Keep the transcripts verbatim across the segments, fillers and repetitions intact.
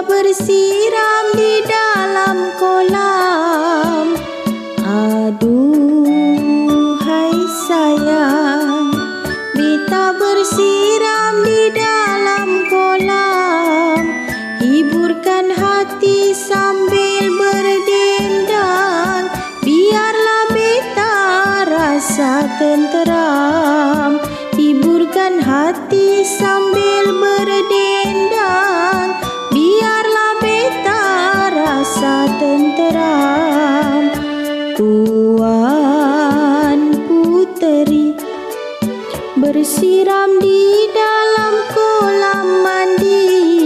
bersiram di dalam kolam. Aduhai sayang, beta bersiram di dalam kolam. Hiburkan hati sambil berdendang, biarlah beta rasa tenteram. Hiburkan hati sambil berdendang, biarlah beta rasa tenteram. Tuan Puteri bersiram di dalam kolam mandi.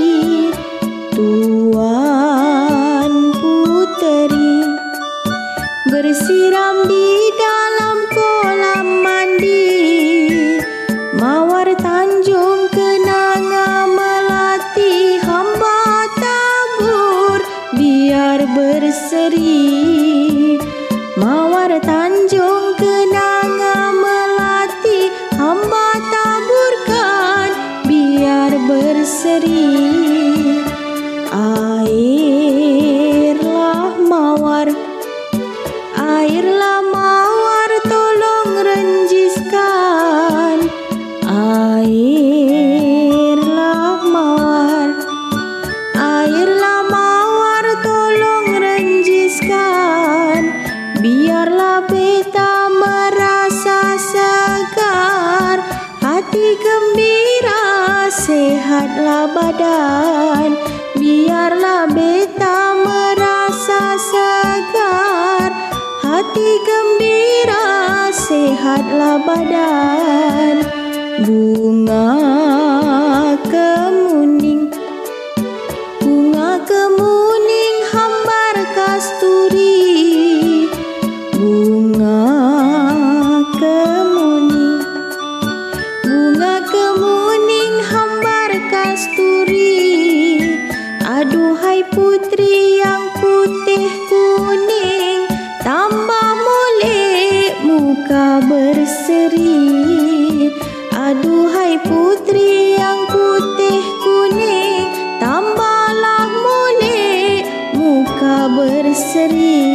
Tuan Puteri bersiram di dalam kolam mandi. Mawar Tanjung Kenanga Melati hamba tabur biar berseri. Mawar Tanjung Kenanga Melati hamba taburkan biar berseri. Airlah mawar, airlah mawar tolong renjiskan. Airlah mawar, airlah mawar tolong renjiskan. Biarlah beta merasa segar, hati gembira sehatlah badan. Biarlah beta merasa segar, hati gembira sehatlah badan. Bunga kemuning, bunga kemuning hambar kasturi. Bunga kemuning, bunga kemuning hambar kasturi. Aduhai putri yang putih kuning, tambah molek muka berseri. Aduhai putri yang putih kuning, tambahlah molek muka berseri.